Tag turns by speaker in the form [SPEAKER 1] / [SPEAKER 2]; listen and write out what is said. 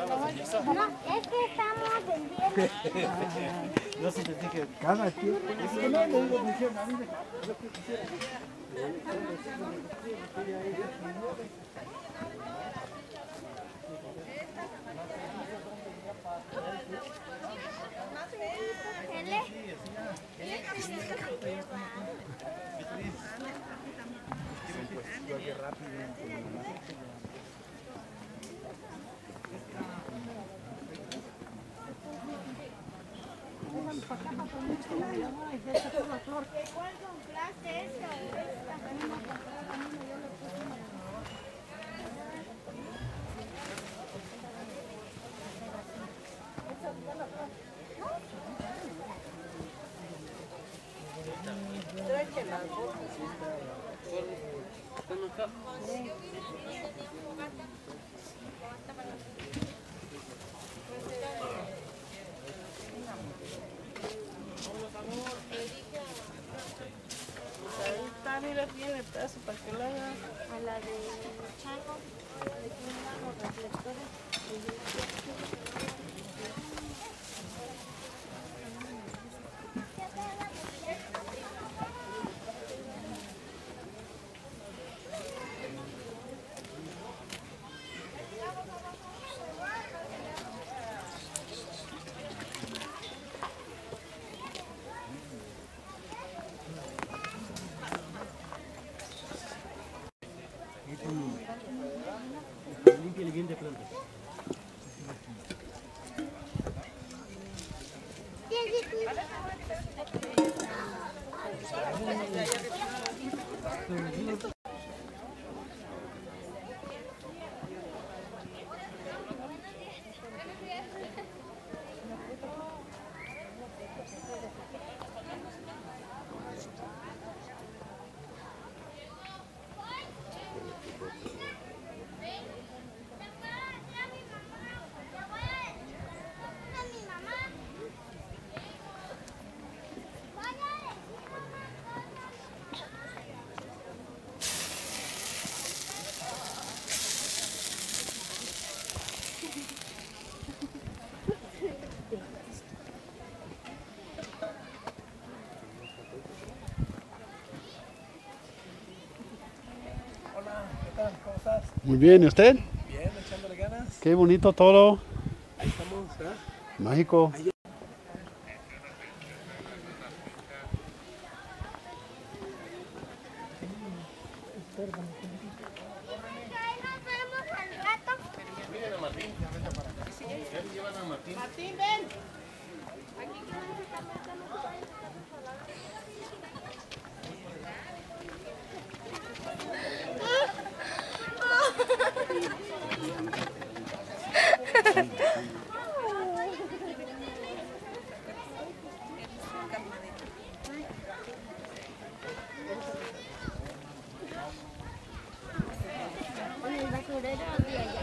[SPEAKER 1] No, es que estamos en viernes.
[SPEAKER 2] No sé, te dije, cada quien. No, no, le digo, me dijeron a mí, lo que quisiera.
[SPEAKER 1] ¿Cuál compraste esta o esta?
[SPEAKER 3] Mira, tiene pedazo para que lo haga.
[SPEAKER 1] A la de chango, de que dan los reflectores.
[SPEAKER 2] Límpiale bien de plantas. ¿Cómo estás?
[SPEAKER 4] Muy bien, ¿y usted?
[SPEAKER 2] Bien, echándole ganas.
[SPEAKER 4] Qué bonito todo.
[SPEAKER 2] Ahí estamos, ¿verdad?
[SPEAKER 4] Mágico.
[SPEAKER 2] Ahí. Miren a Martín, ya vete para acá. Ya le llevan a Martín.
[SPEAKER 3] Martín, ven.
[SPEAKER 1] Oye, el basurero de allá.